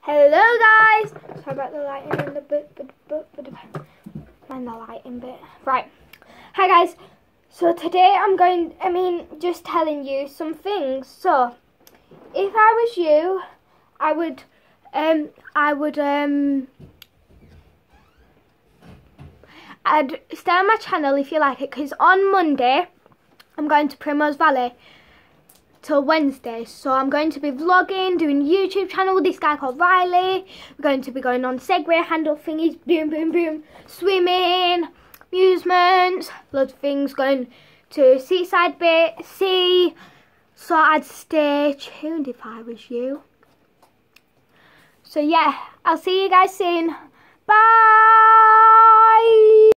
Hello guys! Sorry about the lighting in the mind the lighting bit. Right. Hi guys. So today just telling you some things. So if I was you, I'd stay on my channel if you like it, because on Monday I'm going to Primrose Valley till Wednesday, so I'm going to be vlogging, doing a YouTube channel with this guy called Riley. We're going to be going on Segway handle thingies, boom boom boom, swimming, amusements, loads of things, going to seaside bit, sea. So I'd stay tuned if I was you. So yeah, I'll see you guys soon. Bye.